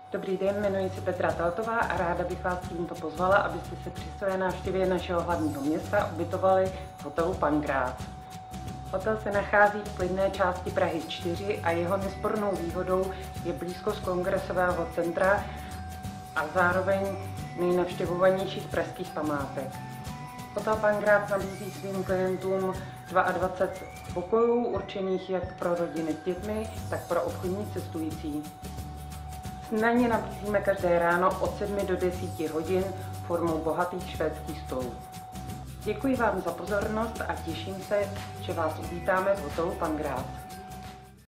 Dobrý den, jmenuji se Petra Taltová a ráda bych vás tímto pozvala, abyste se při své návštěvě našeho hlavního města ubytovali v hotelu Pankrác. Hotel se nachází v klidné části Prahy 4 a jeho nespornou výhodou je blízkost Kongresového centra a zároveň nejnavštěvovanějších pražských památek. Hotel Pankrác nabízí svým klientům 22 pokojů určených jak pro rodiny s dětmi, tak pro obchodní cestující. Snídaně nabízíme každé ráno od 7 do 10 hodin formou bohatých švédských stolů. Děkuji vám za pozornost a těším se, že vás uvítáme v hotelu Pankrác.